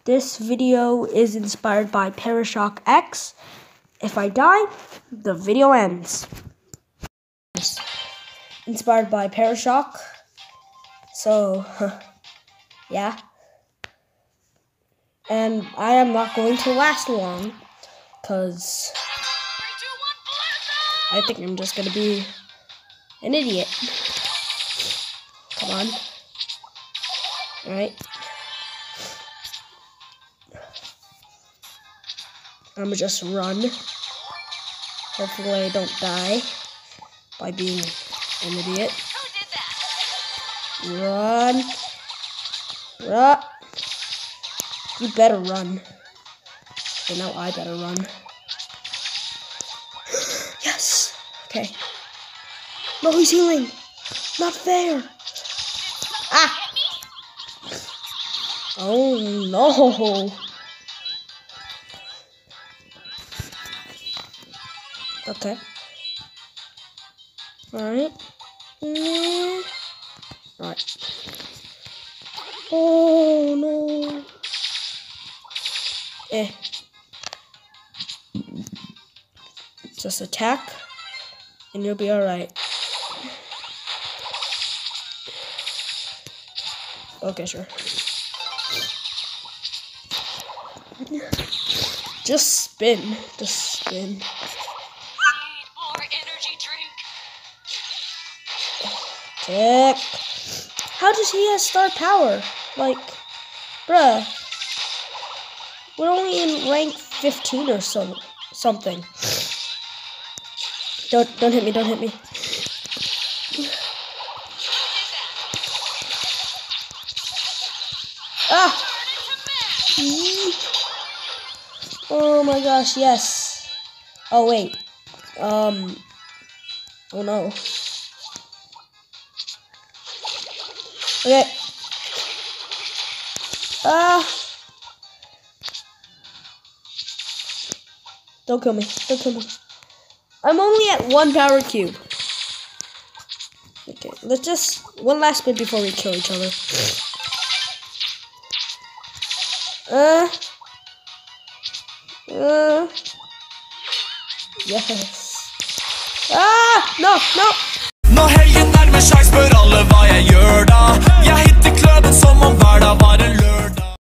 This video is inspired by Parashock X. If I die, the video ends. Inspired by Parashock. So, yeah. And I am not going to last long, because I think I'm just going to be an idiot. Come on. Alright. I'm gonna just run. Hopefully I don't die by being an idiot. Run. Run. You better run. Okay, now I better run. Yes! Okay. No, he's healing! Not fair! Ah! Oh no! Okay. Alright. Alright. Oh no! Just attack, and you'll be alright. Okay, sure. Just spin. Just spin. Need more energy drink. Check. How does he have star power? Like, bruh. We're only in rank 15 or something. Don't hit me, don't hit me. Ah! Oh my gosh, yes. Oh wait. Oh no. Okay. Don't kill me. Don't kill me. I'm only at 1 power cube. Okay, let's just one last spin before we kill each other. Yes. Ah! No! No! Når helgen nærmer seg, spør alle hva jeg gjør da. Jeg